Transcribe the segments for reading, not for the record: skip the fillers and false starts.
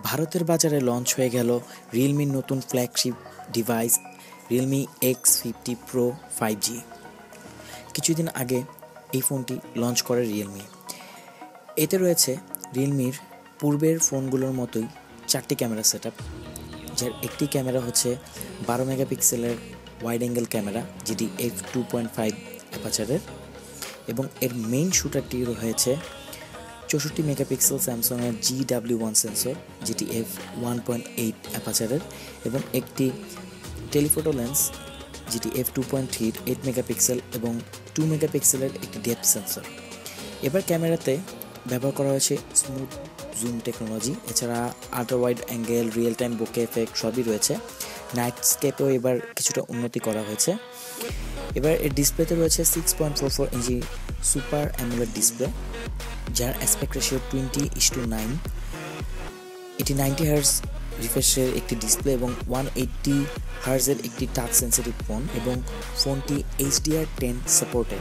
ভারতের বাজারে লঞ্চ হয়ে গেল রিয়েলমির নতুন flagship device Realme X50 Pro 5G। কিছুদিন আগে এই ফোনটি লঞ্চ করে রিয়েলমি। এতে রয়েছে রিয়েলমির পূর্বের ফোনগুলোর মতোই 4টি ক্যামেরা সেটআপ, যার একটি ক্যামেরা হচ্ছে 12 মেগাপিক্সেলের ওয়াইড অ্যাঙ্গেল ক্যামেরা যেটি f2.5 অ্যাপাচারের, এবং এর মেইন শুটারটি রয়েছে 64 মেগাপিক্সেল স্যামসাংয়ের GW1 সেন্সর যেটি f1.8 অ্যাপাচারের, এবং একটি টেলিফোটো লেন্স যেটি f2.3 8 মেগাপিক্সেল এবং 2 মেগাপিক্সেলের একটি ডেপথ সেন্সর। এবার ক্যামেরাতে ব্যবহার করা হয়েছে স্মুথ জুম টেকনোলজি, এছাড়া ultra wide angle, real time bokeh effect সবই রয়েছে। নাইটস্কেপেও এবার কিছুটা উন্নতি করা হয়েছে। এবার এর ডিসপ্লেতে রয়েছে 6.44 ইঞ্চি সুপার অ্যামোলেড ডিসপ্লে, যার অ্যাসপেক্ট রেশিও 20:9। এটি 90 হার্জ রিফ্রেশের একটি ডিসপ্লে এবং 180 হার্জের একটি টাচ সেন্সিটিভ ফোন, এবং ফোনটি HDR10 সাপোর্টেড।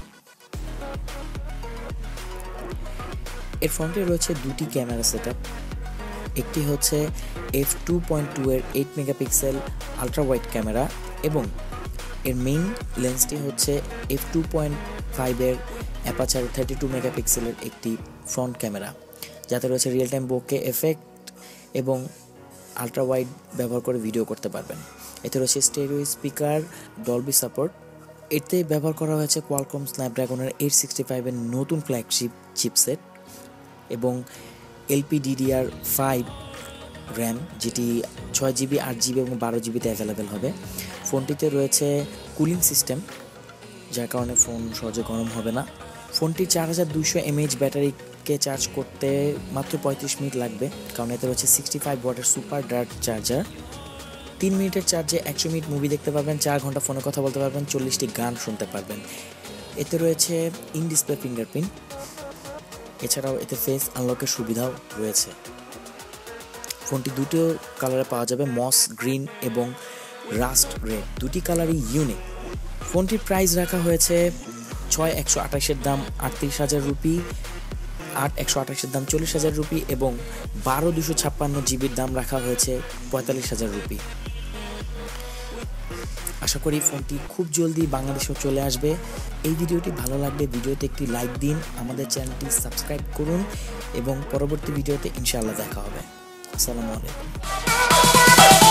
এর ফ্রন্টে রয়েছে দুটি ক্যামেরা সেটআপ, একটি হচ্ছে f2.2 এর 8 মেগাপিক্সেল আলট্রা ওয়াইড ক্যামেরা, এবং এর মেইন লেন্সটি হচ্ছে f2.5 এর অ্যাপাচার 32 মেগাপিক্সেলের একটি ফ্রন্ট ক্যামেরা, যাতে রয়েছে রিয়েল টাইম বোকে এফেক্ট এবং আলট্রা ওয়াইড ব্যবহার করে ভিডিও করতে পারবেন। এতে রয়েছে স্টেরিও স্পিকার, ডলবি সাপোর্ট। এতে ব্যবহার করা হয়েছে কোয়ালকম স্ন্যাপড্রাগনের 865 এর নতুন ফ্ল্যাগশিপ চিপসেট এবং LPDDR5 র্যাম, যেটি 6GB 8GB এবং 12GBতে অ্যাভেলেবেল হবে। ফোনটিতে রয়েছে কুলিং সিস্টেম, যার কারণে ফোন সহজে গরম হবে না। ফোনটি 4200 mAh ব্যাটারিকে চার্জ করতে মাত্র 35 মিনিট লাগবে, কারণ এতে রয়েছে 65 ওয়াটের সুপার ডার্ট চার্জার। 3 মিনিটের চার্জে 100 মিনিট মুভি দেখতে পারবেন, 4 ঘন্টা ফোনে কথা বলতে পারবেন, 40টি গান শুনতে পারবেন। এতে রয়েছে ইন ডিসপ্লে ফিঙ্গারপ্রিন্ট, এছাড়াও এতে ফেস আনলকের সুবিধাও রয়েছে। ফোনটি দুটো কালারে পাওয়া যাবে, মস গ্রিন এবং রাস্ট রেড, দুটি কালারই ইউনিক। ফোনটির প্রাইস রাখা হয়েছে 6128-এর দাম 38,000 রুপি, 8128-এর দাম 40,000 রুপি, এবং 12256 দাম রাখা হয়েছে 45,000 রুপি। আশা করি ফোনটি খুব জলদি বাংলাদেশেও চলে আসবে। এই ভিডিওটি ভালো লাগলে ভিডিওতে একটি লাইক দিন, আমাদের চ্যানেলটি সাবস্ক্রাইব করুন, এবং পরবর্তী ভিডিওতে ইনশাআল্লাহ দেখা হবে। আসসালামু আলাইকুম।